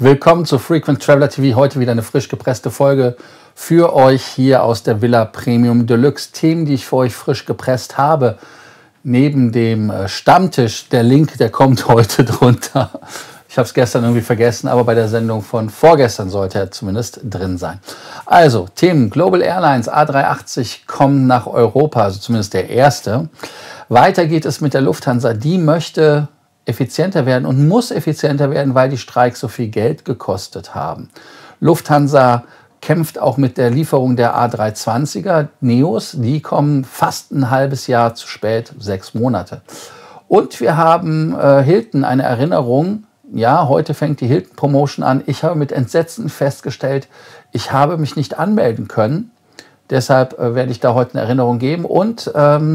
Willkommen zu Frequent Traveler TV. Heute wieder eine frisch gepresste Folge für euch hier aus der Villa Premium Deluxe. Themen, die ich für euch frisch gepresst habe. Neben dem Stammtisch, der Link, der kommt heute drunter. Ich habe es gestern irgendwie vergessen, aber bei der Sendung von vorgestern sollte er zumindest drin sein. Also, Themen: Global Airlines A380 kommen nach Europa, also zumindest der erste. Weiter geht es mit der Lufthansa. Die möchte effizienter werden und muss effizienter werden, weil die Streiks so viel Geld gekostet haben. Lufthansa kämpft auch mit der Lieferung der A320er Neos. Die kommen fast ein halbes Jahr zu spät, 6 Monate. Und wir haben Hilton, eine Erinnerung. Ja, heute fängt die Hilton Promotion an. Ich habe mit Entsetzen festgestellt, ich habe mich nicht anmelden können. Deshalb werde ich da heute eine Erinnerung geben. Und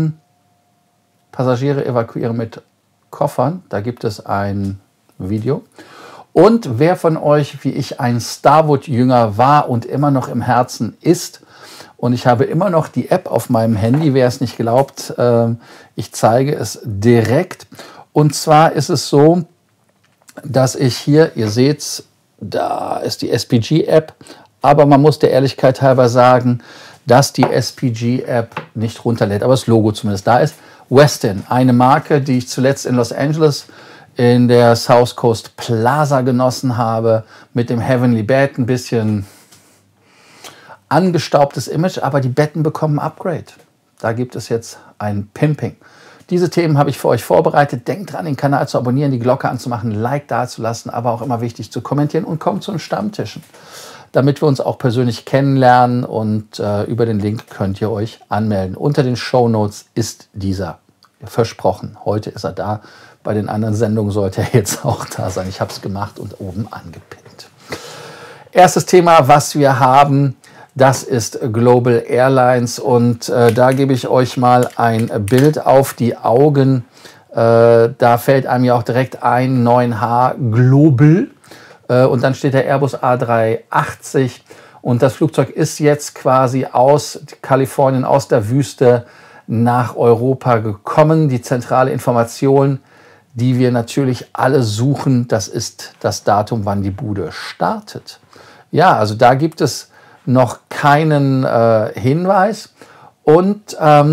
Passagiere evakuieren mit Koffern. Da gibt es ein Video. Und wer von euch, wie ich, ein Starwood-Jünger war und immer noch im Herzen ist, und ich habe immer noch die App auf meinem Handy, wer es nicht glaubt, ich zeige es direkt. Und zwar ist es so, dass ich hier, ihr seht es, da ist die SPG-App, aber man muss der Ehrlichkeit halber sagen, dass die SPG-App nicht runterlädt, aber das Logo zumindest da ist. Westin, eine Marke, die ich zuletzt in Los Angeles in der South Coast Plaza genossen habe, mit dem Heavenly Bed, ein bisschen angestaubtes Image, aber die Betten bekommen ein Upgrade. Da gibt es jetzt ein Pimping. Diese Themen habe ich für euch vorbereitet. Denkt dran, den Kanal zu abonnieren, die Glocke anzumachen, ein Like dazulassen, aber auch immer wichtig zu kommentieren und kommt zu den Stammtischen, damit wir uns auch persönlich kennenlernen, und über den Link könnt ihr euch anmelden. Unter den Shownotes ist dieser. Versprochen, heute ist er da. Bei den anderen Sendungen sollte er jetzt auch da sein. Ich habe es gemacht und oben angepinnt. Erstes Thema, was wir haben, das ist Global Airlines, und da gebe ich euch mal ein Bild auf die Augen. Da fällt einem ja auch direkt ein 9H Global. Und dann steht der Airbus A380, und das Flugzeug ist jetzt quasi aus Kalifornien, aus der Wüste nach Europa gekommen. Die zentrale Information, die wir natürlich alle suchen, das ist das Datum, wann die Bude startet. Ja, also da gibt es noch keinen Hinweis, und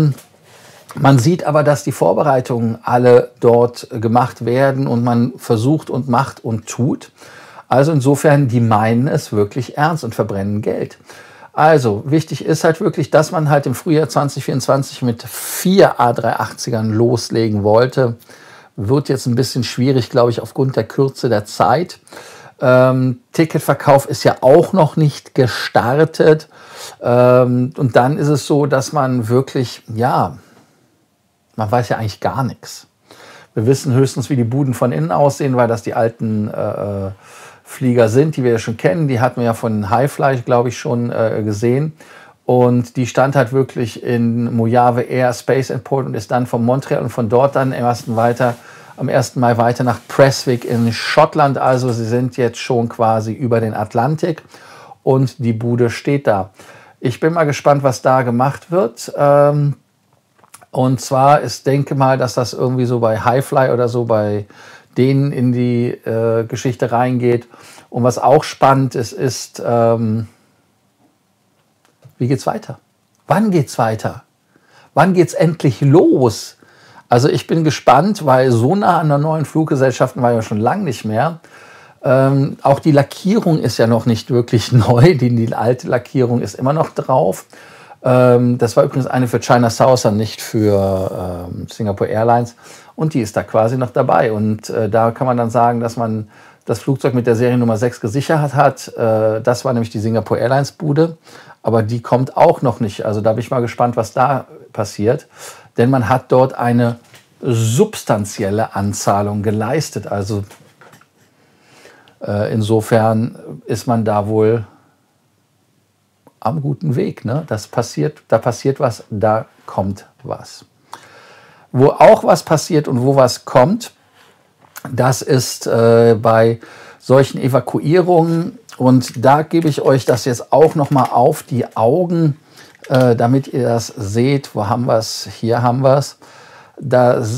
man sieht aber, dass die Vorbereitungen alle dort gemacht werden und man versucht und macht und tut. Also insofern, die meinen es wirklich ernst und verbrennen Geld. Also wichtig ist halt wirklich, dass man halt im Frühjahr 2024 mit 4 A380ern loslegen wollte. Wird jetzt ein bisschen schwierig, glaube ich, aufgrund der Kürze der Zeit. Ticketverkauf ist ja auch noch nicht gestartet. Und dann ist es so, dass man wirklich, ja, man weiß ja eigentlich gar nichts. Wir wissen höchstens, wie die Buden von innen aussehen, weil das die alten Flieger sind, die wir ja schon kennen. Die hatten wir ja von Highfly, glaube ich, schon gesehen. Und die stand halt wirklich in Mojave Air Space Port und ist dann von Montreal und von dort dann am 1. Mai weiter nach Prestwick in Schottland. Also sie sind jetzt schon quasi über den Atlantik und die Bude steht da. Ich bin mal gespannt, was da gemacht wird. Und zwar, ich denke mal, dass das irgendwie so bei Highfly oder so bei denen in die Geschichte reingeht. Und was auch spannend ist, wie geht's weiter? Wann geht's weiter? Wann geht's endlich los? Also ich bin gespannt, weil so nah an der neuen Fluggesellschaften war ja schon lange nicht mehr. Auch die Lackierung ist ja noch nicht wirklich neu. Die alte Lackierung ist immer noch drauf. Das war übrigens eine für China Southern, nicht für Singapore Airlines. Und die ist da quasi noch dabei. Und da kann man dann sagen, dass man das Flugzeug mit der Seriennummer 6 gesichert hat. Das war nämlich die Singapore Airlines Bude. Aber die kommt auch noch nicht. Also da bin ich mal gespannt, was da passiert. Denn man hat dort eine substanzielle Anzahlung geleistet. Also insofern ist man da wohl am guten Weg. Ne? Da passiert was, da kommt was. Wo auch was passiert und wo was kommt, das ist bei solchen Evakuierungen. Und da gebe ich euch das jetzt auch noch mal auf die Augen, damit ihr das seht. Wo haben wir es? Hier haben wir es.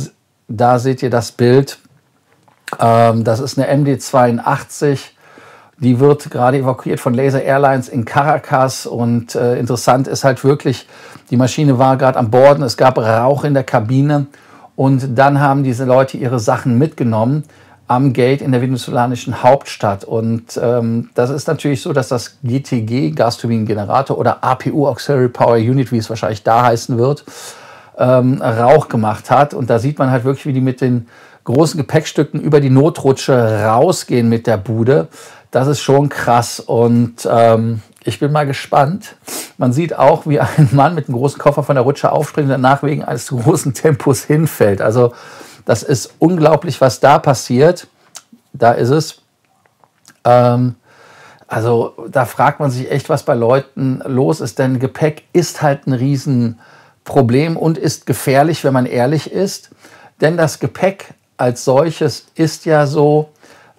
Da seht ihr das Bild. Das ist eine MD-82. Die wird gerade evakuiert von Laser Airlines in Caracas und interessant ist halt wirklich, die Maschine war gerade am Borden, es gab Rauch in der Kabine und dann haben diese Leute ihre Sachen mitgenommen am Gate in der venezolanischen Hauptstadt. Und das ist natürlich so, dass das GTG, Gasturbinengenerator, oder APU, Auxiliary Power Unit, wie es wahrscheinlich da heißen wird, Rauch gemacht hat. Und da sieht man halt wirklich, wie die mit den großen Gepäckstücken über die Notrutsche rausgehen mit der Bude. Das ist schon krass und ich bin mal gespannt. Man sieht auch, wie ein Mann mit einem großen Koffer von der Rutsche aufspringt und danach wegen eines zu großen Tempos hinfällt. Also das ist unglaublich, was da passiert. Da ist es. Also da fragt man sich echt, was bei Leuten los ist. Denn Gepäck ist halt ein Riesenproblem und ist gefährlich, wenn man ehrlich ist. Denn das Gepäck als solches ist ja so,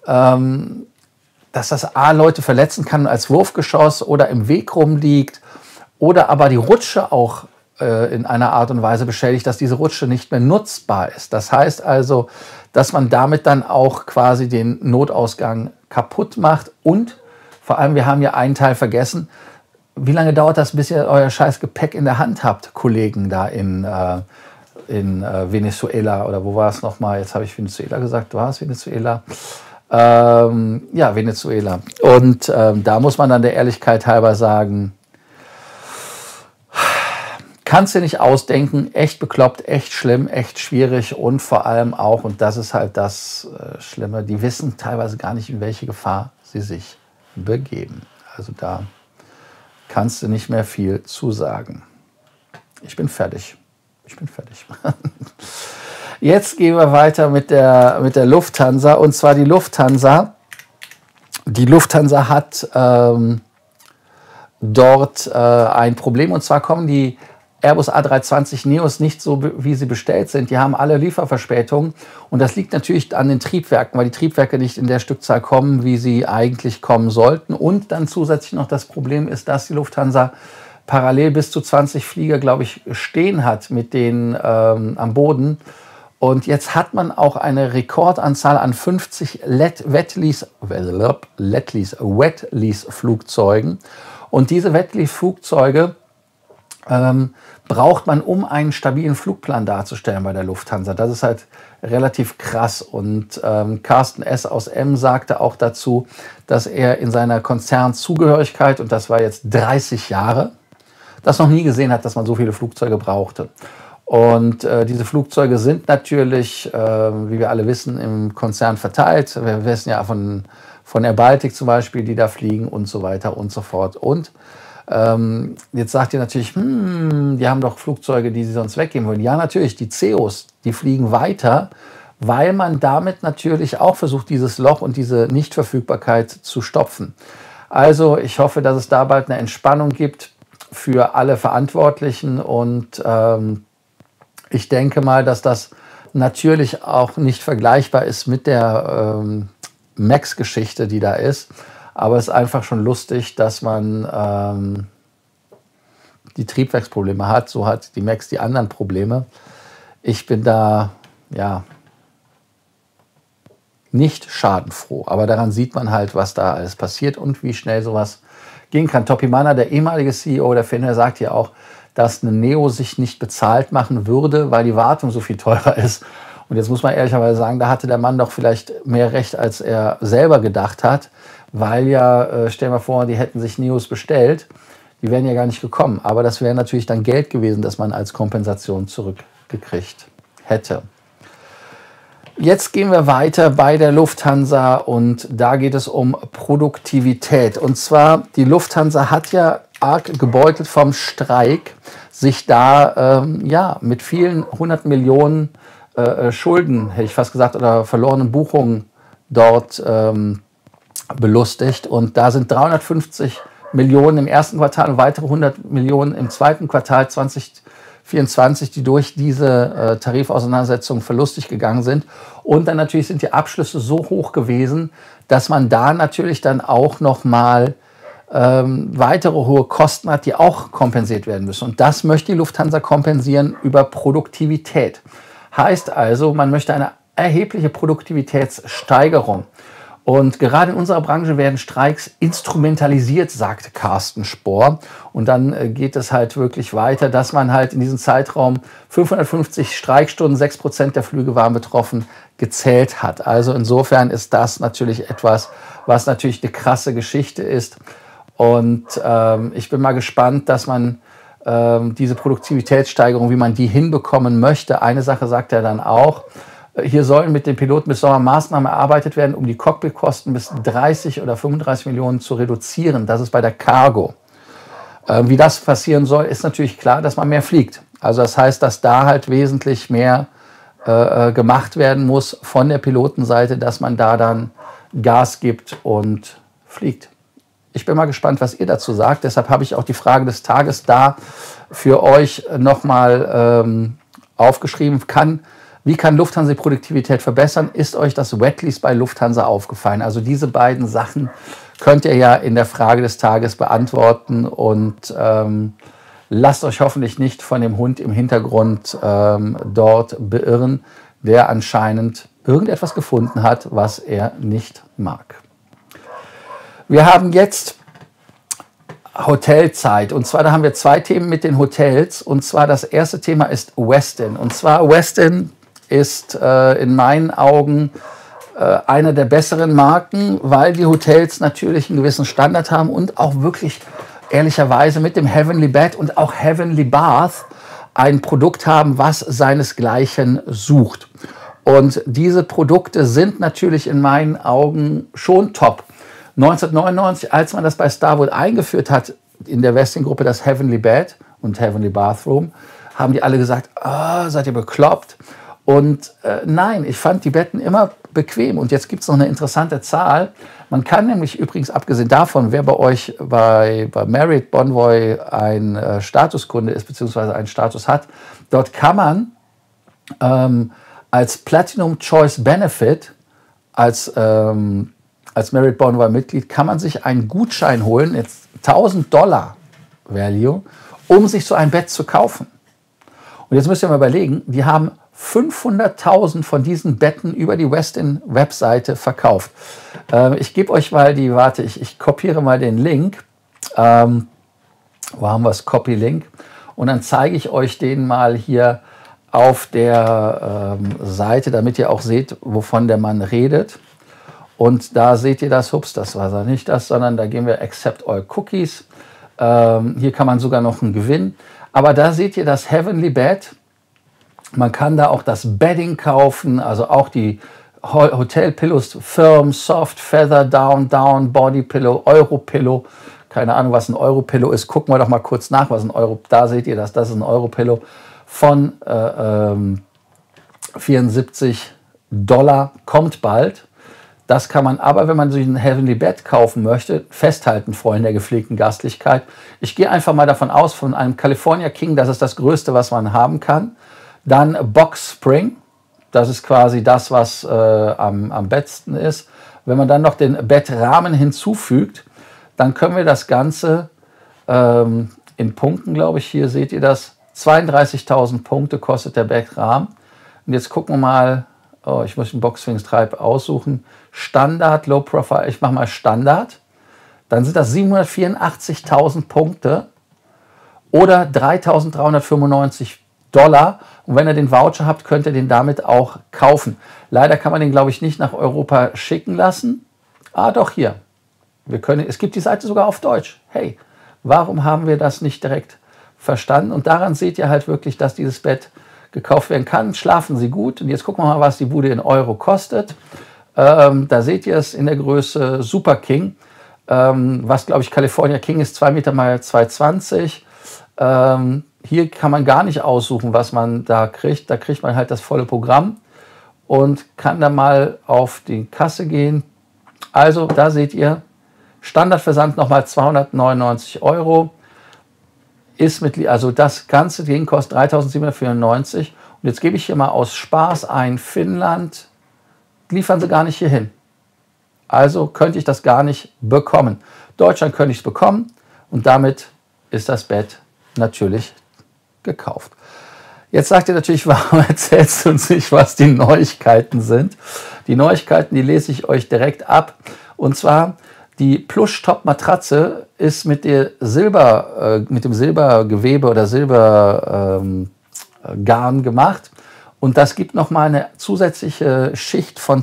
dass das A, Leute verletzen kann als Wurfgeschoss oder im Weg rumliegt oder aber die Rutsche auch in einer Art und Weise beschädigt, dass diese Rutsche nicht mehr nutzbar ist. Das heißt also, dass man damit dann auch quasi den Notausgang kaputt macht und vor allem, wir haben ja einen Teil vergessen, wie lange dauert das, bis ihr euer scheiß Gepäck in der Hand habt, Kollegen da in Venezuela oder wo war es nochmal? Jetzt habe ich Venezuela gesagt, war es Venezuela? Ja, Venezuela. Und da muss man dann der Ehrlichkeit halber sagen, kannst du nicht ausdenken, echt bekloppt, echt schlimm, echt schwierig und vor allem auch, und das ist halt das Schlimme, die wissen teilweise gar nicht, in welche Gefahr sie sich begeben. Also da kannst du nicht mehr viel zu sagen. Ich bin fertig. Ich bin fertig. Jetzt gehen wir weiter mit der Lufthansa. Und zwar die Lufthansa. Die Lufthansa hat dort ein Problem. Und zwar kommen die Airbus A320 Neos nicht so, wie sie bestellt sind. Die haben alle Lieferverspätungen. Und das liegt natürlich an den Triebwerken, weil die Triebwerke nicht in der Stückzahl kommen, wie sie eigentlich kommen sollten. Und dann zusätzlich noch das Problem ist, dass die Lufthansa parallel bis zu 20 Flieger, glaube ich, stehen hat mit denen am Boden. Und jetzt hat man auch eine Rekordanzahl an 50 Wet-Lease-Flugzeugen. Und diese Wet-Lease-Flugzeuge braucht man, um einen stabilen Flugplan darzustellen bei der Lufthansa. Das ist halt relativ krass. Und Carsten S. aus M. sagte auch dazu, dass er in seiner Konzernzugehörigkeit, und das war jetzt 30 Jahre, das noch nie gesehen hat, dass man so viele Flugzeuge brauchte. Und diese Flugzeuge sind natürlich, wie wir alle wissen, im Konzern verteilt. Wir wissen ja von Air Baltic zum Beispiel, die da fliegen und so weiter und so fort. Und jetzt sagt ihr natürlich, die haben doch Flugzeuge, die sie sonst weggeben wollen. Ja, natürlich, die CEOs, die fliegen weiter, weil man damit natürlich auch versucht, dieses Loch und diese Nichtverfügbarkeit zu stopfen. Also ich hoffe, dass es da bald eine Entspannung gibt für alle Verantwortlichen und ich denke mal, dass das natürlich auch nicht vergleichbar ist mit der MAX-Geschichte, die da ist. Aber es ist einfach schon lustig, dass man die Triebwerksprobleme hat. So hat die MAX die anderen Probleme. Ich bin da ja nicht schadenfroh. Aber daran sieht man halt, was da alles passiert und wie schnell sowas gehen kann. Topi Manner, der ehemalige CEO der Finnair, sagt ja auch, dass eine Neo sich nicht bezahlt machen würde, weil die Wartung so viel teurer ist. Und jetzt muss man ehrlicherweise sagen, da hatte der Mann doch vielleicht mehr Recht, als er selber gedacht hat, weil ja, stell dir mal vor, die hätten sich Neos bestellt, die wären ja gar nicht gekommen. Aber das wäre natürlich dann Geld gewesen, das man als Kompensation zurückgekriegt hätte. Jetzt gehen wir weiter bei der Lufthansa und da geht es um Produktivität. Und zwar, die Lufthansa hat ja arg gebeutelt vom Streik, sich da ja, mit vielen 100 Millionen Schulden, hätte ich fast gesagt, oder verlorenen Buchungen dort belustigt. Und da sind 350 Millionen im ersten Quartal und weitere 100 Millionen im zweiten Quartal 2024, die durch diese Tarifauseinandersetzung verlustig gegangen sind. Und dann natürlich sind die Abschlüsse so hoch gewesen, dass man da natürlich dann auch nochmal weitere hohe Kosten hat, die auch kompensiert werden müssen. Und das möchte die Lufthansa kompensieren über Produktivität. Heißt also, man möchte eine erhebliche Produktivitätssteigerung. Und gerade in unserer Branche werden Streiks instrumentalisiert, sagte Carsten Spohr. Und dann geht es halt wirklich weiter, dass man halt in diesem Zeitraum 550 Streikstunden, 6% der Flüge waren betroffen, gezählt hat. Also insofern ist das natürlich etwas, was natürlich eine krasse Geschichte ist. Und ich bin mal gespannt, dass man diese Produktivitätssteigerung, wie man die hinbekommen möchte. Eine Sache sagt er dann auch: Hier sollen mit den Piloten bis Sommer Maßnahmen erarbeitet werden, um die Cockpitkosten bis 30 oder 35 Millionen zu reduzieren. Das ist bei der Cargo. Wie das passieren soll, ist natürlich klar, dass man mehr fliegt. Also das heißt, dass da halt wesentlich mehr gemacht werden muss von der Pilotenseite, dass man da dann Gas gibt und fliegt. Ich bin mal gespannt, was ihr dazu sagt. Deshalb habe ich auch die Frage des Tages da für euch nochmal aufgeschrieben. Wie kann Lufthansa die Produktivität verbessern? Ist euch das Wetlease bei Lufthansa aufgefallen? Also diese beiden Sachen könnt ihr ja in der Frage des Tages beantworten und lasst euch hoffentlich nicht von dem Hund im Hintergrund dort beirren, der anscheinend irgendetwas gefunden hat, was er nicht mag. Wir haben jetzt Hotelzeit, und zwar da haben wir zwei Themen mit den Hotels, und zwar das erste Thema ist Westin, und zwar Westin ist in meinen Augen einer der besseren Marken, weil die Hotels natürlich einen gewissen Standard haben und auch wirklich ehrlicherweise mit dem Heavenly Bed und auch Heavenly Bath ein Produkt haben, was seinesgleichen sucht. Und diese Produkte sind natürlich in meinen Augen schon top. 1999, als man das bei Starwood eingeführt hat, in der Westin-Gruppe, das Heavenly Bed und Heavenly Bathroom, haben die alle gesagt: seid ihr bekloppt? Und nein, ich fand die Betten immer bequem. Und jetzt gibt es noch eine interessante Zahl. Man kann nämlich übrigens, abgesehen davon, wer bei euch bei Marriott Bonvoy ein Statuskunde ist, beziehungsweise einen Status hat, dort kann man als Platinum Choice Benefit, als Marriott Bonvoy Mitglied, kann man sich einen Gutschein holen, jetzt $1000 Value, um sich so ein Bett zu kaufen. Und jetzt müsst ihr mal überlegen, die haben 500.000 von diesen Betten über die Westin-Webseite verkauft. Ich gebe euch mal ich kopiere mal den Link. Wo haben wir es? Copy-Link. Und dann zeige ich euch den mal hier auf der Seite, damit ihr auch seht, wovon der Mann redet. Und da seht ihr das, das war nicht das, sondern da gehen wir Accept All Cookies. Hier kann man sogar noch einen Gewinn. Aber da seht ihr das Heavenly Bed. Man kann da auch das Bedding kaufen, also auch die Hotel Pillows, Firm, Soft, Feather, Down, Body Pillow, Euro Pillow. Keine Ahnung, was ein Euro Pillow ist. Gucken wir doch mal kurz nach, was ein Euro. Da seht ihr das. Das ist ein Euro Pillow von $74. Kommt bald. Das kann man aber, wenn man sich ein Heavenly Bed kaufen möchte, festhalten, Freunde der gepflegten Gastlichkeit. Ich gehe einfach mal davon aus, von einem California King, das ist das Größte, was man haben kann. Dann Box Spring, das ist quasi das, was am besten ist. Wenn man dann noch den Bettrahmen hinzufügt, dann können wir das Ganze in Punkten, glaube ich, hier seht ihr das, 32.000 Punkte kostet der Bettrahmen. Und jetzt gucken wir mal, ich muss den Box Spring Stripe aussuchen, Standard, Low Profile, ich mache mal Standard, dann sind das 784.000 Punkte oder $3.395. Und wenn ihr den Voucher habt, könnt ihr den damit auch kaufen. Leider kann man den, glaube ich, nicht nach Europa schicken lassen. Doch, hier. Es gibt die Seite sogar auf Deutsch. Hey, warum haben wir das nicht direkt verstanden? Und daran seht ihr halt wirklich, dass dieses Bett gekauft werden kann. Schlafen Sie gut. Und jetzt gucken wir mal, was die Bude in Euro kostet. Da seht ihr es in der Größe Super King, was, glaube ich, California King ist, 2 Meter mal 2,20. Hier kann man gar nicht aussuchen, was man da kriegt. Da kriegt man halt das volle Programm und kann dann mal auf die Kasse gehen. Also da seht ihr, Standardversand nochmal 299 €. Also das ganze Ding kostet 3.794. Und jetzt gebe ich hier mal aus Spaß ein Finnland. Liefern sie gar nicht hier hin. Also könnte ich das gar nicht bekommen. Deutschland könnte ich es bekommen und damit ist das Bett natürlich gekauft. Jetzt sagt ihr natürlich, warum erzählst du uns nicht, was die Neuigkeiten sind? Die Neuigkeiten, die lese ich euch direkt ab. Und zwar, die Plush-Top-Matratze ist mit dem Silbergewebe oder Silbergarn gemacht. Und das gibt nochmal eine zusätzliche Schicht von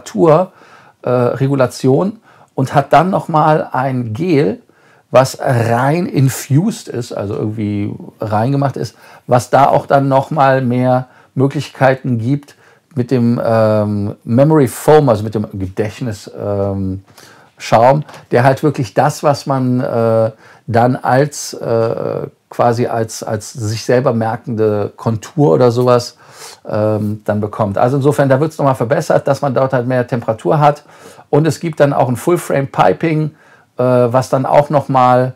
Temperaturregulation und hat dann nochmal ein Gel, was rein infused ist, also irgendwie reingemacht ist, was da auch dann nochmal mehr Möglichkeiten gibt mit dem Memory Foam, also mit dem Gedächtnisschaum, der halt wirklich das, was man dann als quasi als sich selber merkende Kontur oder sowas dann bekommt. Also insofern, da wird es nochmal verbessert, dass man dort halt mehr Temperatur hat. Und es gibt dann auch ein Full-Frame Piping, was dann auch nochmal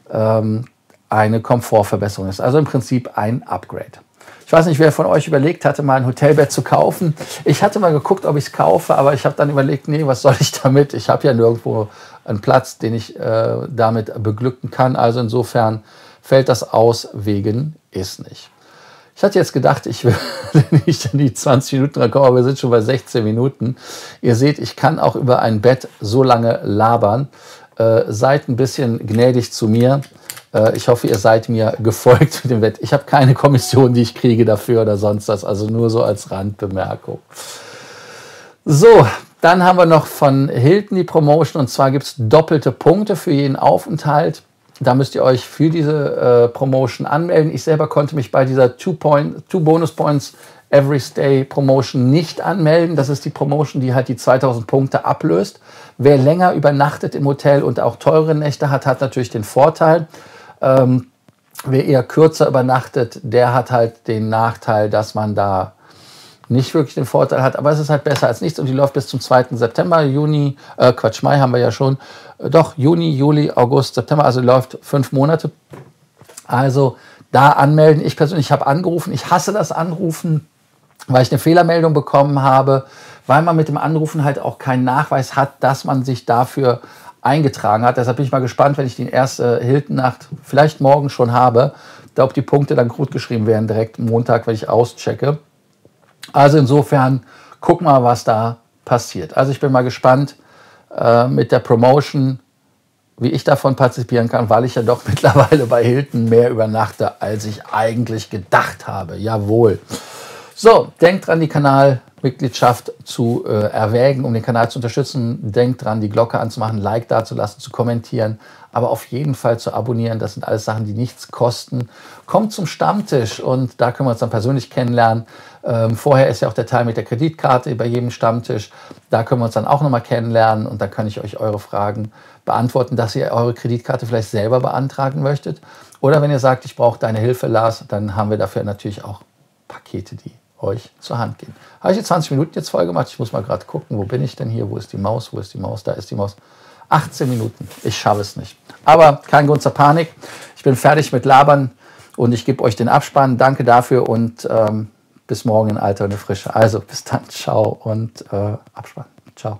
eine Komfortverbesserung ist. Also im Prinzip ein Upgrade. Ich weiß nicht, wer von euch überlegt hatte, mal ein Hotelbett zu kaufen. Ich hatte mal geguckt, ob ich es kaufe, aber ich habe dann überlegt, nee, was soll ich damit? Ich habe ja nirgendwo einen Platz, den ich damit beglücken kann. Also insofern fällt das aus wegen ist nicht. Ich hatte jetzt gedacht, ich will nicht in die 20 Minuten rankommen, aber wir sind schon bei 16 Minuten. Ihr seht, ich kann auch über ein Bett so lange labern. Seid ein bisschen gnädig zu mir. Ich hoffe, ihr seid mir gefolgt mit dem Bett. Ich habe keine Kommission, die ich kriege dafür oder sonst was. Also nur so als Randbemerkung. So, dann haben wir noch von Hilton die Promotion. Und zwar gibt es doppelte Punkte für jeden Aufenthalt. Da müsst ihr euch für diese Promotion anmelden. Ich selber konnte mich bei dieser 2 Bonus Points Every Stay Promotion nicht anmelden. Das ist die Promotion, die halt die 2000 Punkte ablöst. Wer länger übernachtet im Hotel und auch teure Nächte hat, hat natürlich den Vorteil. Wer eher kürzer übernachtet, der hat halt den Nachteil, dass man da nicht wirklich den Vorteil hat. Aber es ist halt besser als nichts und die läuft bis zum 2. September. Mai haben wir ja schon. Doch, Juni, Juli, August, September, also läuft 5 Monate. Also da anmelden. Ich persönlich habe angerufen. Ich hasse das Anrufen, weil ich eine Fehlermeldung bekommen habe, weil man mit dem Anrufen halt auch keinen Nachweis hat, dass man sich dafür eingetragen hat. Deshalb bin ich mal gespannt, wenn ich die erste Hilton-Nacht vielleicht morgen schon habe, ob die Punkte dann gut geschrieben werden, direkt Montag, wenn ich auschecke. Also insofern, guck mal, was da passiert. Also ich bin mal gespannt mit der Promotion, wie ich davon partizipieren kann, weil ich ja doch mittlerweile bei Hilton mehr übernachte, als ich eigentlich gedacht habe. Jawohl. So, denkt dran, die Kanalmitgliedschaft zu erwägen, um den Kanal zu unterstützen. Denkt dran, die Glocke anzumachen, ein Like dazulassen, zu kommentieren, aber auf jeden Fall zu abonnieren. Das sind alles Sachen, die nichts kosten. Kommt zum Stammtisch und da können wir uns dann persönlich kennenlernen. Vorher ist ja auch der Teil mit der Kreditkarte bei jedem Stammtisch. Da können wir uns dann auch nochmal kennenlernen und da kann ich euch eure Fragen beantworten, dass ihr eure Kreditkarte vielleicht selber beantragen möchtet. Oder wenn ihr sagt, ich brauche deine Hilfe, Lars, dann haben wir dafür natürlich auch Pakete, die euch zur Hand gehen. Habe ich jetzt 20 Minuten jetzt voll gemacht? Ich muss mal gerade gucken, wo bin ich denn hier? Wo ist die Maus? Wo ist die Maus? Da ist die Maus. 18 Minuten. Ich schaffe es nicht. Aber kein Grund zur Panik. Ich bin fertig mit Labern und ich gebe euch den Abspann. Danke dafür und bis morgen in alter und Frische. Also bis dann. Ciao und Abspann. Ciao.